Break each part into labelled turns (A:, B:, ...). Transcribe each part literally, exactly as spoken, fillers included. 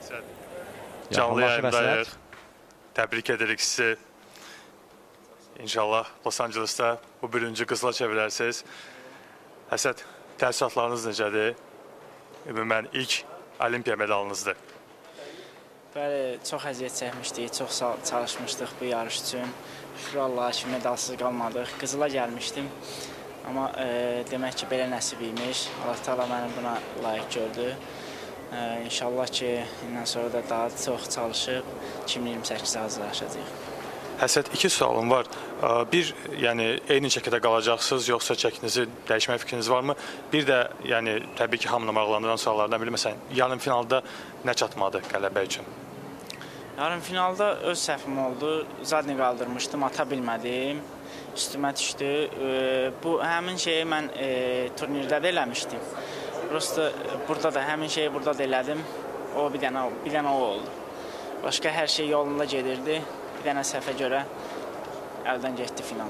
A: Canlı yayındayıq. Təbrik edirik sizi. İnşallah Los Angeles'ta bu birinci qızıla çevirərsiniz. Əsəd, təəssüratlarınız necədir? Ümumən ilk Olimpiya medalınızdır.
B: Bəli, çox əziyyət çəkmişdik, çox çalışmışdıq bu yarış üçün. Şükür Allaha ki, medalsız qalmadıq. Qızıla gəlmişdim. Amma e, demək ki, belə nəsib imiş. Allah Teala məni buna layiq gördü. E, İnşallah ki, indən sonra da daha çox çalışıb iki min iyirmi səkkizə hazırlaşacağıq.
A: Əsəd, iki sualım var. Bir, yəni eyni çəkidə qalacaqsınız, yoxsa çəkinizi dəyişmək fikriniz varmı? Bir də, yəni təbii ki, hamını maraqlandıran suallardan biri, məsələn, yarım finalda nə çatmadı qələbə üçün?
B: Yarım finalda öz səhvim oldu. Zadni qaldırmışdım, ata bilmədim. Üstümə düşdü. Bu həmin şeyi mən e, turnirdə də eləmişdim. Prosta burada da həmin şeyi burada da elədim. O bir dənə, bir dənə o oldu. Başqa hər şey yolunda gedirdi. Bir dənə səhvə görə əldən getdi final.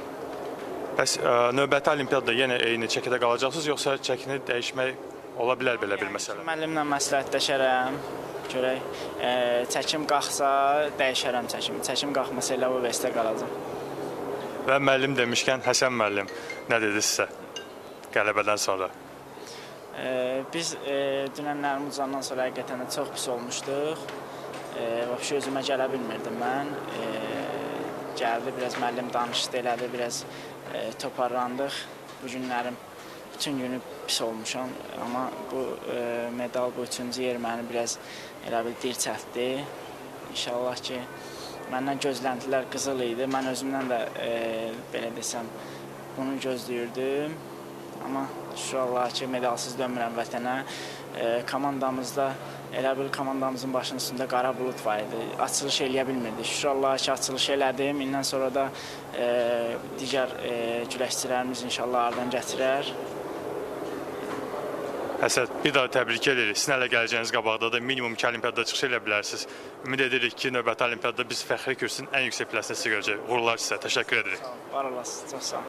A: Bəs ə, növbəti olimpiyada yenə eyni çəkidə qalacaqsınız, yoxsa çəkini dəyişmək ola bilər belə bir məsələ?
B: Müəllimlə məsləhətləşərəm, görək, e, çəkim qalxsa dəyişərəm çəkimi. Çəkim qalxmasa elə o vəstə qalacaq.
A: Və müəllim demişkən, Həsən müəllim nə dedi sizə qələbədən sonra?
B: E, biz e, dünənlərim uzandan sonra həqiqətən də çox pis olmuşduq. E, Vəbşi özümə gələ bilmirdim mən. E, gəldi, biraz müəllim danışdı, elədi, biraz e, toparlandıq. Bu günlərim bütün günü pis olmuşam. Amma bu e, medal, bu üçüncü yer məni biraz elə bil dirçəltdi. İnşallah ki, məndən gözləntilər qızıl idi. Mən özümdən də e, belə desəm, bunu gözləyirdim. Amma şükür Allaha ki, medalsız dönmürəm vətənə. E, komandamızda elə bil komandamızın başının üstündə qara bulut var idi. Açılış eləyə bilmirdik. Şükür Allaha ki, açılış elədim. İndən sonra da e, digər e, güləşçilərimiz inşallah aradan gətirər.
A: Əsəd, bir daha təbrik edirik. Sizin hələ gələcəyiniz qabaqda da minimum iki olimpiyada çıxış elə bilərsiniz. Ümid edirik ki, növbəti olimpiyada biz fəxri kürsünün ən yüksək pilləsini sizə görəcək. Uğurlar sizə. Təşəkkür edirik.
B: Var olasınız. Çox sağ olun.